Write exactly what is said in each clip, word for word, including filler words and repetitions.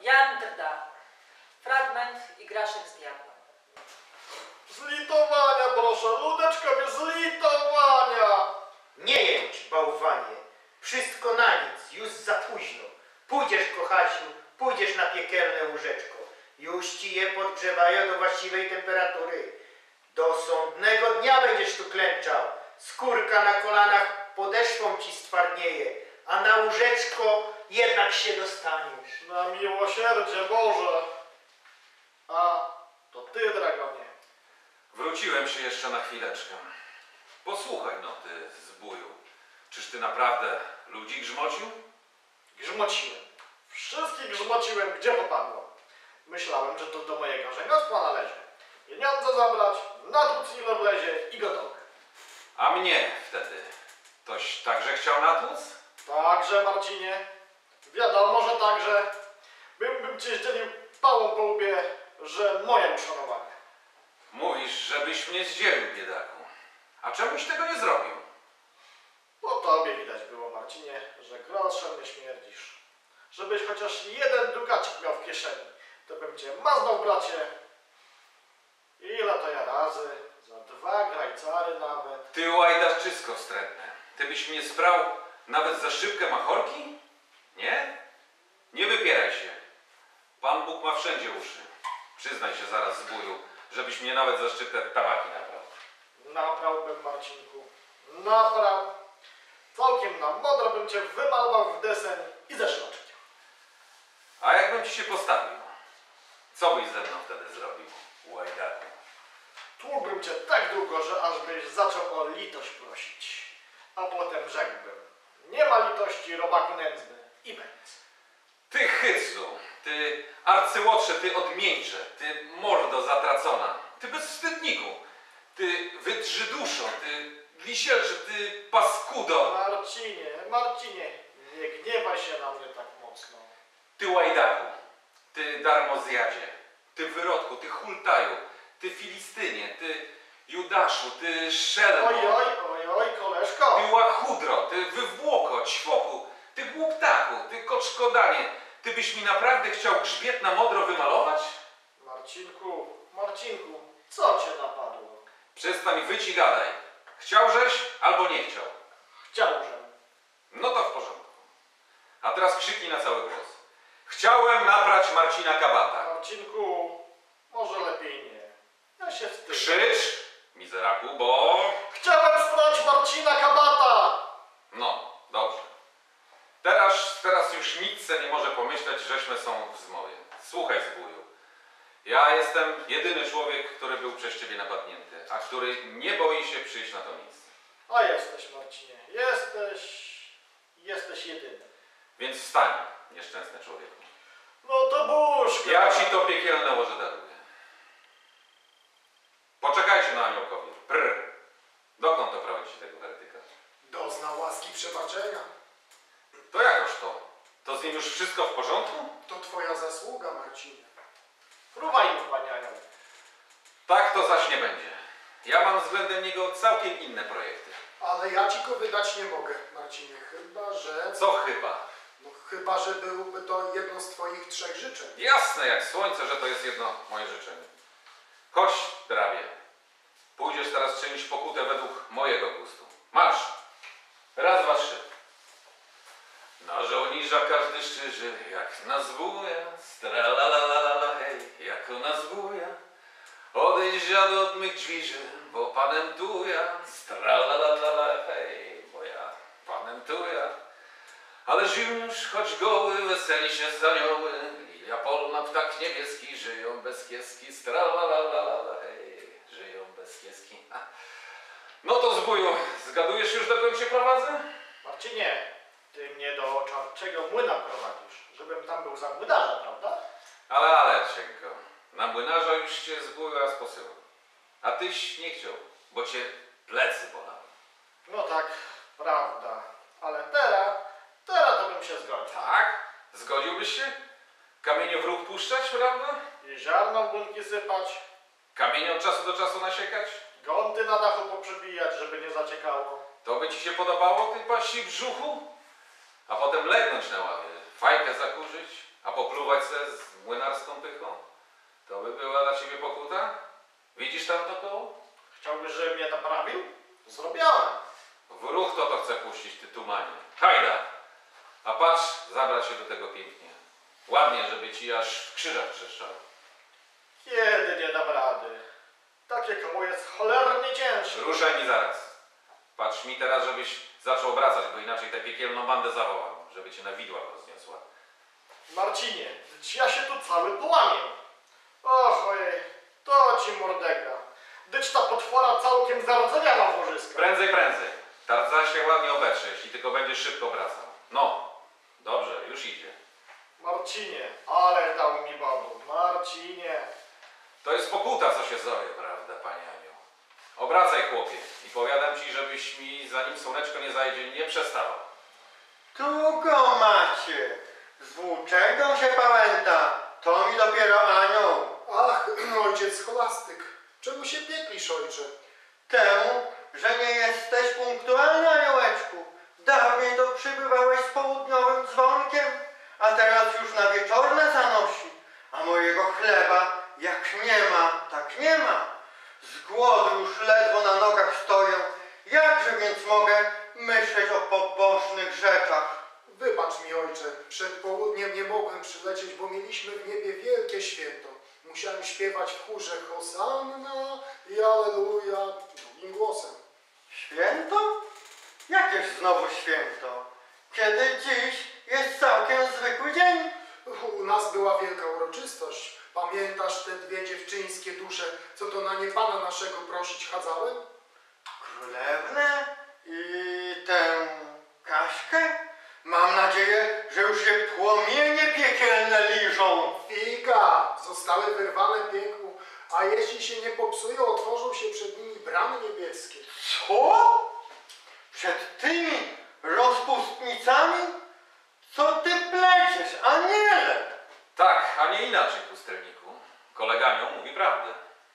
Jan Drda. Fragment Igraszek z diabłem. Zlitowania proszę, ludeczkowie, zlitowania! Nie jęcz, bałwanie. Wszystko na nic, już za późno. Pójdziesz, kochasiu, pójdziesz na piekielne łóżeczko. Już ci je podgrzewają do właściwej temperatury. Do sądnego dnia będziesz tu klęczał. Skórka na kolanach podeszwą ci stwardnieje, a na łóżeczko jednak się dostaniesz. Na miłosierdzie Boże! A, to ty, dragonie. Wróciłem się jeszcze na chwileczkę. Posłuchaj no ty, zbóju. Czyż ty naprawdę ludzi grzmocił? Grzmociłem. Wszystkich grzmociłem, gdzie popadło. Myślałem, że to do mojego żeniostwa należy. Pieniądze zabrać, natłuc ile wlezie i gotowe. A mnie wtedy toś także chciał natłuc? Także, Marcinie. Wiadomo, że także. Bym, bym cię zdzielił pałą po łbie, że moje uszanowanie. Mówisz, żebyś mnie zdzielił, biedaku. A czemuś tego nie zrobił? Po tobie widać było, Marcinie, że groszem nie śmierdzisz. Żebyś chociaż jeden dukacik miał w kieszeni, to bym cię maznął, bracie. Ile to ja razy? Za dwa grajcary nawet. Ty łajdaczysko wstrętne. Ty byś mnie sprał nawet za szybkę machorki? Nie? Nie wypieraj się. Pan Bóg ma wszędzie uszy. Przyznaj się zaraz, zbóju, żebyś mnie nawet za szczyptę tabaki nabrał. Nabrałbym, Marcinku. Nabrał. Całkiem na modro bym cię wymalował w deseń i zeszloczył. A jakbym ci się postawił? Co byś ze mną wtedy zrobił, łajdaku? Tłukłbym cię tak długo, że aż byś zaczął o litość prosić. A potem rzekłbym: nie ma litości, robaku nędzny, i będzie. Ty hycu, ty arcyłotrze, ty odmieńcze, ty mordo zatracona, ty bezwstydniku, ty wydrzyduszo, ty glisielcze, ty paskudo, Marcinie, Marcinie, nie gniewaj się na mnie tak mocno. ty łajdaku, ty darmozjadzie, ty wyrodku, ty hultaju, ty filistynie, ty judaszu, ty szelmo, Oj, oj, oj, oj, koleżko. ty łachudro, ty wywłoko, ćwoku, ty głuptaku, ty koczkodanie, ty byś mi naprawdę chciał grzbiet na modro wymalować? Marcinku, Marcinku, co cię napadło? Przestań wyć i gadaj. Chciałżeś albo nie chciał. Chciałżem. No to w porządku. A teraz krzyknij na cały głos. Chciałem naprać Marcina Kabata. Marcinku, może lepiej nie. Ja się wstydzę. Krzycz, mizeraku, bo... Chciałem sprać Marcina Kabata! No, dobrze. Teraz, teraz już nic se nie może pomyśleć, żeśmy są w zmowie. Słuchaj, zbóju. Ja jestem jedyny człowiek, który był przez ciebie napadnięty, a który nie boi się przyjść na to miejsce. A jesteś, Marcinie, jesteś... jesteś jedyny. Więc wstań, nieszczęsny człowieku. No to buźka. Ja ci to piekielne łoże daruję. Poczekajcie na aniołkowi. Prr. Dokąd to prowadzi tego heretyka? Dozna łaski przebaczenia. To jakoż to? To z nim już wszystko w porządku? To twoja zasługa, Marcinie. Fruwajmy, panie anioł. Tak to zaś nie będzie. Ja mam względem niego całkiem inne projekty. Ale ja ci go wydać nie mogę, Marcinie, chyba że... Co chyba? No chyba, że byłby to jedno z twoich trzech życzeń. Jasne jak słońce, że to jest jedno moje życzenie. Chodź, drabie. Pójdziesz teraz czynić pokutę według mojego gustu. Marsz! Raz, dwa, trzy. Na żołnierza każdy szczyży, jak na zbója, stralalalala, hej, jak na zbója. Odejdź dziadu od mych drzwiży, bo panem tu ja, stralalalala, hej, bo ja panem tu ja. Ale Ziuniusz, choć goły, weseli się z anioły, lilia polna, ptak niebieski, żyją bez kieski, stralalalala, hej, żyją bez kieski. No to zbóju, zgadujesz już, dokąd się prowadzę? Marcinie, ty mnie do czarczego młyna prowadzisz, żebym tam był za młynarza, prawda? Ale, ale, cienko, na młynarza już cię zbóju raz posyłał. A tyś nie chciał, bo cię plecy bolały. No tak, prawda. Ale teraz, teraz to bym się zgodził. Tak? Zgodziłbyś się? Kamienie w róg puszczać, prawda? I ziarno w bunki sypać, Kamienie od czasu do czasu nasiekać? gąty na dachu poprzebijać, żeby nie zaciekało. To by ci się podobało, ty pasi brzuchu? A potem legnąć na ławie, fajkę zakurzyć, a po popluwać se z młynarską pychą? To by była dla ciebie pokuta? Widzisz tam to koło? Chciałbyś, żebym mnie naprawił? Zrobiałem. W ruch to to chce puścić, ty tumanie. Hajda! A patrz, zabrać się do tego pięknie. Ładnie, żeby ci aż w krzyżach trzeszczało. Kiedy nie dam rady? Takie koło jest cholernie ciężkie. Ruszaj mi zaraz. Patrz mi teraz, żebyś zaczął obracać, bo inaczej tę piekielną bandę zawołam, żeby cię na widłach rozniosła. Marcinie, dyć ja się tu cały połamię. Och, ojej, to ci mordega. Dyć ta potwora całkiem zardzewiała w łożyskach. Prędzej, prędzej. Tarca się ładnie obetrze, jeśli tylko będziesz szybko wracał. No, dobrze, już idzie. Marcinie, ale dał mi babu. Marcinie. To jest pokuta, co się zowie, prawda, panie Anioł? Obracaj, chłopie, i powiadam ci, żebyś mi, zanim słoneczko nie zajdzie, nie przestawał. Tu go macie. Z włóczęgą się pałęta. To mi dopiero anioł. Ach, ojciec scholastyk, czemu się pieklisz, ojcze? Temu, że nie jesteś punktualny, aniołeczku. Dawniej to przybywałeś z południowym dzwonkiem, a teraz już na wieczorne zanosi. A mojego chleba jak nie ma, tak nie ma. Z głodu już ledwo na nogach stoję. Jakże więc mogę myśleć o pobożnych rzeczach? Wybacz mi, ojcze, przed południem nie mogłem przylecieć, bo mieliśmy w niebie wielkie święto. Musiałem śpiewać w chórze Hosanna i Alleluja drugim głosem. Święto? Jakież znowu święto? Kiedy dziś jest całkiem zwykły dzień. U nas była wielka uroczystość. Pamiętasz te dwie dziewczyńskie dusze, co to na nie Pana naszego prosić chadzałem? Królewnę i tę Kaśkę? Mam nadzieję, że już się płomienie piekielne liżą. Figa! Zostały wyrwane piekłu, a jeśli się nie popsują, otworzą się przed nimi bramy niebieskie. Co? Przed tymi rozpustnicami? Co ty pleciesz, aniele? Tak, a nie inaczej, pustelniku. Kolega Anioł mówi prawdę.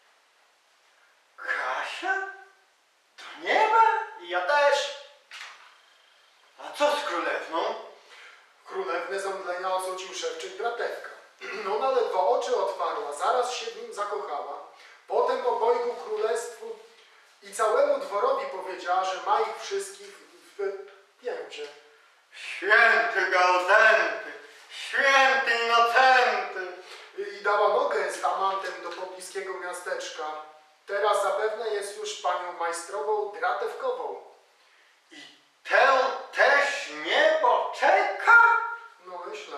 Kasia? Do nieba? I ja też. A co z królewną? Królewne zemdlenia ococił szewczyk Bratewka. Ona ledwo oczy otwarła, zaraz się w nim zakochała. Potem obojgu królestwu i całemu dworowi powiedziała, że ma ich wszystkich w pięcie. Święty Gaudenty, święty Innocenty. I dała nogę z amantem do pobliskiego miasteczka. Teraz zapewne jest już panią majstrową Dratewkową. I tę też niebo czeka? No myślę.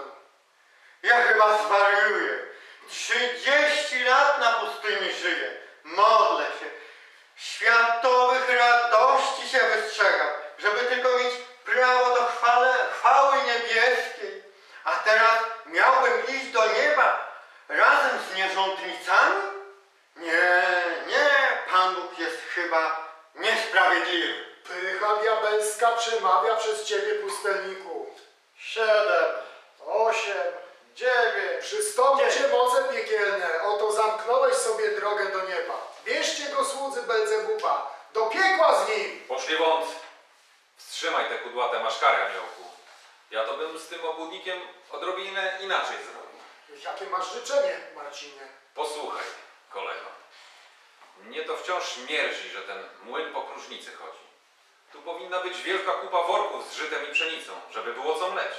Ja chyba zwariuję. Trzydzieści lat na pustyni żyję. Modlę się. Światowych radości się wystrzegam, żeby tylko mieć prawo do chwale, chwały niebieskiej. A teraz miałbym iść do nieba razem z nierządnicami? Nie, nie, Pan Bóg jest chyba niesprawiedliwy. Pycha diabelska przemawia przez ciebie, pustelniku. Siedem, osiem, dziewięć. Przystąpcie moce piekielne, oto zamknąłeś sobie drogę do nieba. Bierzcie go słudzy Belzebuba, do piekła z nim! Poszli wąt. Wstrzymaj te kudłate maszkary, Aniołku. Ja to bym z tym obłudnikiem odrobinę inaczej zrobił. Jakie masz życzenie, Marcinie? Posłuchaj, kolego. Mnie to wciąż mierzi, że ten młyn po próżnicy chodzi. Tu powinna być wielka kupa worków z żytem i pszenicą, żeby było co mleć.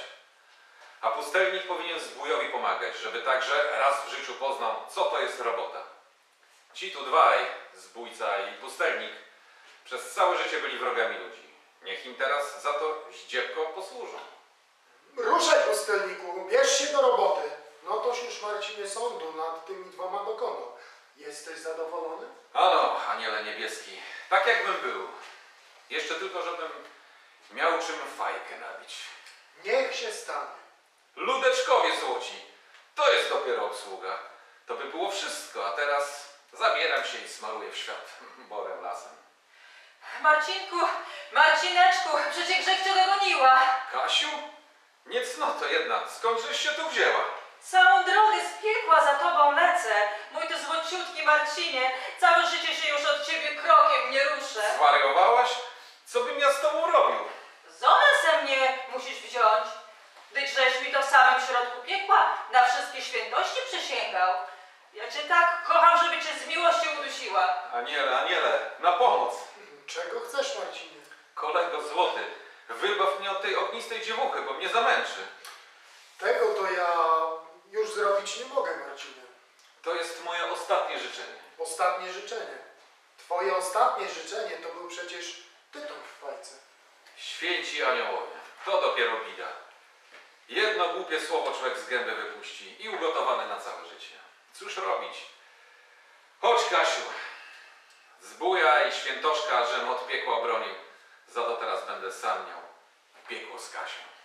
A pustelnik powinien zbójowi pomagać, żeby także raz w życiu poznał, co to jest robota. Ci tu dwaj, zbójca i pustelnik, przez całe życie byli wrogami ludzi. Niech im teraz za to zdziepko posłużą. Ruszaj, pustelniku, bierz się do roboty. No toż już, Marcinie, sądu nad tymi dwoma dokonał. Jesteś zadowolony? Ano, aniele niebieski, tak jakbym był. Jeszcze tylko, żebym miał czym fajkę nabić. Niech się stanie. Ludeczkowie złoci, to jest dopiero obsługa. To by było wszystko, a teraz zabieram się i smaruję w świat borem lasem. Marcinku, Marcineczku, przecież grzech cię dogoniła. Kasiu? Nie cnoto jedna, skądżeś się tu wzięła? Całą drogę z piekła za tobą lecę. Mój ty złociutki Marcinie, całe życie się już od ciebie krokiem nie ruszę. Zwariowałaś? Co bym ja z tobą robił? Zonę se mnie musisz wziąć. Gdyż żeś mi to w samym środku piekła na wszystko przysięgał. Ja cię tak kocham, żeby cię z miłości udusiła. Aniele, aniele, na pomoc! Czego chcesz, Marcinie? Kolego złoty, wybaw mnie od tej ognistej dziewuchy, bo mnie zamęczy. Tego to ja już zrobić nie mogę, Marcinie. To jest moje ostatnie życzenie. Ostatnie życzenie. Twoje ostatnie życzenie to był przecież tytoń w bajce. Święci aniołowie, to dopiero bida. Jedno głupie słowo człowiek z gęby wypuści i ugotowany na całe życie. Cóż robić? Chodź, Kasiu. Zbója i świętoszka, żem od piekła bronił. Za to teraz będę sam miał piekło z Kasią.